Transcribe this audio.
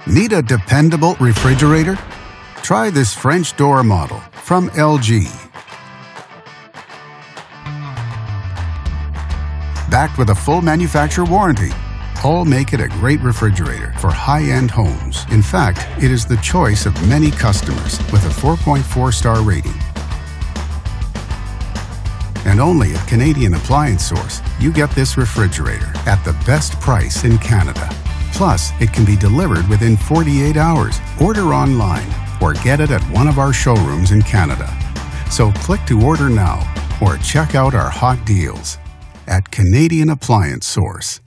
Need a dependable refrigerator? Try this French door model from LG. Backed with a full manufacturer warranty, all make it a great refrigerator for high-end homes. In fact, it is the choice of many customers with a 4.4-star rating. And only at Canadian Appliance Source, you get this refrigerator at the best price in Canada. Plus, it can be delivered within 48 hours. Order online or get it at one of our showrooms in Canada. So click to order now or check out our hot deals at Canadian Appliance Source.